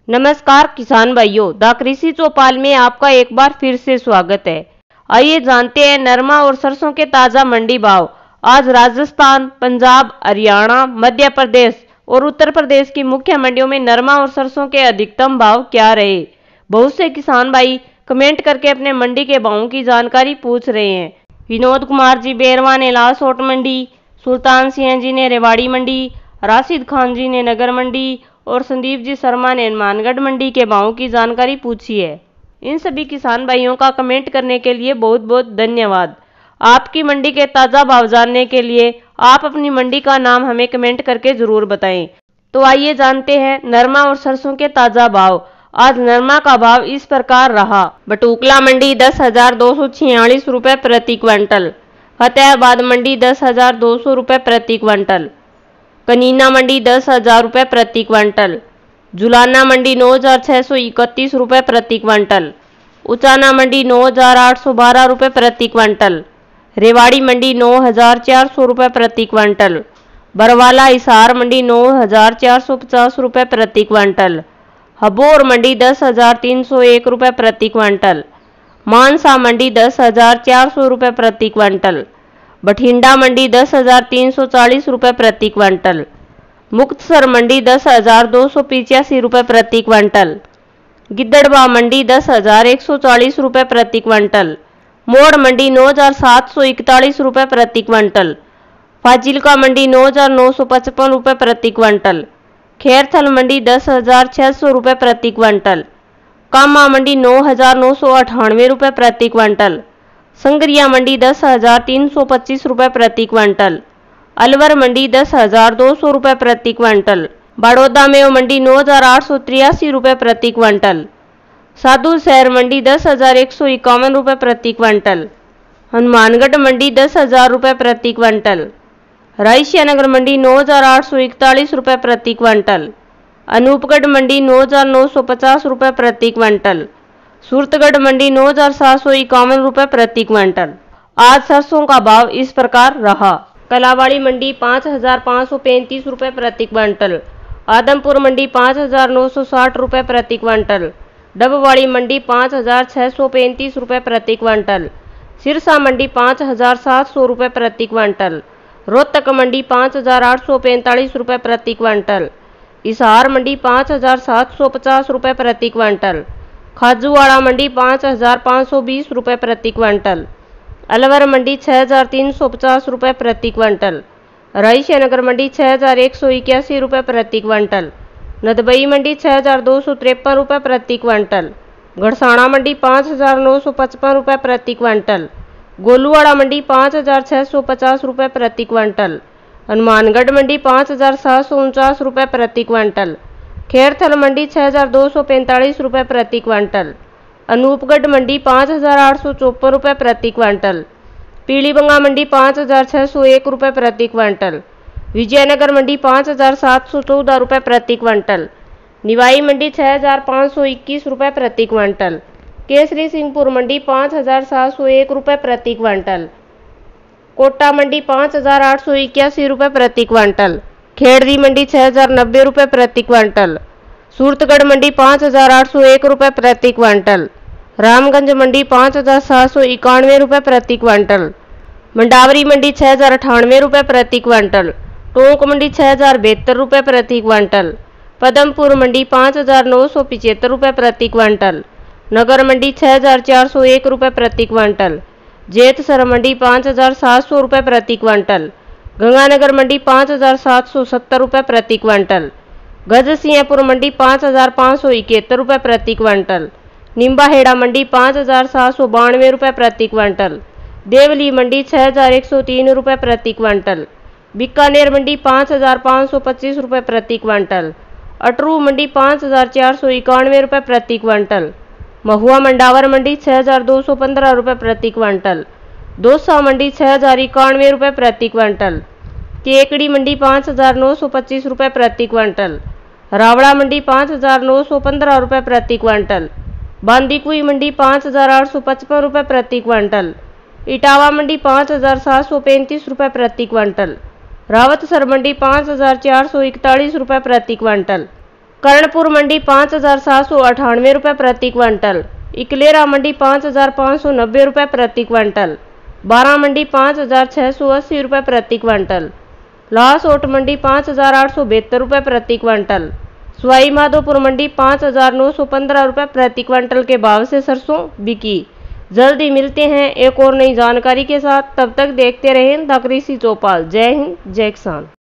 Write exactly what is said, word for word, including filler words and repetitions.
नमस्कार किसान भाइयों, द कृषि चौपाल में आपका एक बार फिर से स्वागत है। आइए जानते हैं नरमा और सरसों के ताजा मंडी भाव। आज राजस्थान, पंजाब, हरियाणा, मध्य प्रदेश और उत्तर प्रदेश की मुख्य मंडियों में नरमा और सरसों के अधिकतम भाव क्या रहे। बहुत से किसान भाई कमेंट करके अपने मंडी के भावों की जानकारी पूछ रहे हैं। विनोद कुमार जी बेरवा ने लासोट मंडी, सुल्तान सिंह जी ने रेवाड़ी मंडी, राशिद खान जी ने नगर मंडी और संदीप जी शर्मा ने मानगढ़ मंडी के भावों की जानकारी पूछी है। इन सभी किसान भाइयों का कमेंट करने के लिए बहुत बहुत धन्यवाद। आपकी मंडी के ताज़ा भाव जानने के लिए आप अपनी मंडी का नाम हमें कमेंट करके ज़रूर बताएं। तो आइए जानते हैं नरमा और सरसों के ताज़ा भाव। आज नरमा का भाव इस प्रकार रहा। बटुकला मंडी दस हजार दो सौ छियालीस रुपये प्रति क्विंटल, फतेहाबाद मंडी दस हजार दो सौ रुपये प्रति क्विंटल, कनीना मंडी दस हजार रुपये प्रति क्विंटल, जुलाना मंडी नौ हजार छः सौ इकतीस रुपये प्रति क्विंटल, उचाना मंडी नौ हजार आठ सौ बारह रुपये प्रति क्विंटल, रेवाड़ी मंडी नौ हजार चार सौ रुपये प्रति क्विंटल, बरवाला हिसार मंडी नौ हजार चार सौ पचास रुपये प्रति क्विंटल, हबोर मंडी दस हजार तीन सौ एक रुपये प्रति क्विंटल, मानसा मंडी दस हजार चार सौ रुपये प्रति क्विंटल, बठिंडा मंडी दस हजार तीन सौ चालीस रुपये प्रति क्विंटल, मुक्तसर मंडी दस हजार दो सौ पिचासी रुपये प्रति क्विंटल, गिद्दड़बा मंडी दस हजार एक सौ चालीस रुपये प्रति क्विंटल, मोड़ मंडी नौ हजार सात सौ इकतालीस रुपये प्रति क्विंटल, फाजिल्का मंडी नौ हजार नौ सौ पचपन रुपये प्रति क्विंटल, खैरथल मंडी दस हजार छः सौ रुपये प्रति क्विंटल, कामा मंडी नौ हजार नौ सौ अठानवे रुपये प्रति क्विंटल, संगरिया मंडी दस हजार तीन सौ पच्चीस रुपये प्रति क्विंटल, अलवर मंडी दस हजार दो सौ रुपये प्रति क्विंटल, बड़ौदा में मंडी नौ हजार आठ सौ तिरासी रुपये प्रति क्विंटल, साधु शहर मंडी दस हजार एक सौ इक्यावन रुपये प्रति क्विंटल, हनुमानगढ़ मंडी दस हजार रुपये प्रति क्विंटल, रायसिया नगर मंडी नौ हजार आठ सौ इकतालीस रुपये प्रति क्विंटल, अनूपगढ़ मंडी नौ हजार नौ सौ पचास रुपये प्रति क्विंटल, सूरतगढ़ मंडी नौ हजार सात सौ इक्यावन रुपये प्रति क्विंटल। आज सरसों का भाव इस प्रकार रहा। कलावाड़ी मंडी पाँच हजार पाँच सौ पैंतीस रुपये प्रति क्विंटल, आदमपुर मंडी पाँच हजार नौ सौ साठ रुपये प्रति क्विंटल, डबवाड़ी मंडी पाँच हजार छः सौ पैंतीस रुपये प्रति क्विंटल, सिरसा मंडी पाँच हजार सात सौ रुपये प्रति क्विंटल, रोहतक मंडी पाँच हजार आठ सौ पैंतालीस रुपये प्रति क्विंटल, हिसार मंडी पाँच हजार सात सौ पचास रुपये प्रति क्विंटल, खाजूवाड़ा मंडी पाँच हजार पाँच सौ बीस रुपये प्रति क्विंटल, अलवर मंडी छः हजार तीन सौ पचास रुपये प्रति क्विंटल, रायसिया नगर मंडी छः हजार एक सौ इक्यासी रुपये प्रति क्विंटल, नदबई मंडी छः हजार दो सौ तिरपन रुपये प्रति क्विंटल, घड़साना मंडी पाँच हजार नौ सौ पचपन रुपये प्रति क्विंटल, गोलूवाड़ा मंडी पाँच हजार छः सौ पचास रुपये प्रति क्विंटल, हनुमानगढ़ मंडी पाँच हजार सात सौ उनचास रुपये प्रति क्विंटल, खैरथल मंडी छः हजार दो सौ पैंतालीस रुपये प्रति क्विंटल, अनूपगढ़ मंडी पाँच हजार आठ सौ चौपन रुपये प्रति क्विंटल, पीलीबंगा मंडी पाँच हजार छः सौ एक रुपये प्रति क्विंटल, विजयनगर मंडी पाँच हजार सात सौ चौदह रुपये प्रति क्विंटल, निवाई मंडी छः हजार पाँच सौ इक्कीस रुपये प्रति क्विंटल, केसरी सिंहपुर मंडी पाँच हजार सात सौ एक रुपये प्रति क्विंटल, कोटा मंडी पाँच हजार आठ सौ इक्यासी रुपये प्रति क्विंटल, खेड़दी मंडी छः हजार नब्बे रुपये प्रति क्विंटल, सूरतगढ़ मंडी पाँच हजार आठ सौ एक रुपये प्रति क्विंटल, रामगंज मंडी पाँच हजार सात सौ इक्यानवे रुपये प्रति क्विंटल, मंडावरी मंडी छः हजार अठानवे रुपये प्रति क्विंटल, टोंक मंडी छः हजार बहत्तर रुपये प्रति क्विंटल, पदमपुर मंडी पाँच हजार नौ सौ पिचहत्तर रुपये प्रति क्विंटल, नगर मंडी छः हजार चार सौ एक रुपये प्रति क्विंटल, जेतसर मंडी पाँच हजार सात सौ रुपये प्रति क्विंटल, गंगानगर मंडी पाँच हजार सात सौ सत्तर रुपये प्रति क्विंटल, गजसिंहपुर मंडी पाँच हजार पाँच सौ इकहत्तर रुपये प्रति क्विंटल, निम्बाहेड़ा मंडी पाँच हजार सात सौ बानवे रुपये प्रति क्विंटल, देवली मंडी छः हजार एक सौ तीन रुपये प्रति क्विंटल, बीकानेर मंडी पाँच हजार पाँच सौ पच्चीस रुपये प्रति क्विंटल, अटरू मंडी पाँच हजार चार सौ इक्यानवे रुपये प्रति क्विंटल, महुआ मंडावर मंडी छः हजार दो सौ पंद्रह रुपये प्रति क्विंटल, दौसा मंडी छः हजार इक्यानवे रुपये प्रति क्विंटल, केकड़ी मंडी पाँच हजार नौ सौ पच्चीस रुपये प्रति क्विंटल, रावड़ा मंडी पाँच हजार नौ सौ पंद्रह रुपये प्रति क्विंटल, बांदीकुई मंडी पाँच हजार आठ सौ पचपन रुपये प्रति क्विंटल, इटावा मंडी पाँच हजार सात सौ पैंतीस रुपये प्रति क्विंटल, रावतसर मंडी पाँच हजार चार सौ इकतालीस रुपये प्रति क्विंटल, कर्णपुर मंडी पाँच हजार सात सौ अठानवे रुपये प्रति क्विंटल, इकलेरा मंडी पाँच हजार पाँच सौ नब्बे रुपये प्रति क्विंटल, बारा मंडी पाँच हजार छः सौ अस्सी रुपये प्रति क्विंटल, लाहौट मंडी पाँच हजार आठ सौ बहत्तर रुपये प्रति क्विंटल, सवाई माधोपुर मंडी पाँच हजार नौ सौ पंद्रह रुपये प्रति क्विंटल के भाव से सरसों बिकी। जल्द ही मिलते हैं एक और नई जानकारी के साथ, तब तक देखते रहें द कृषि चौपाल। जय हिंद, जय किसान।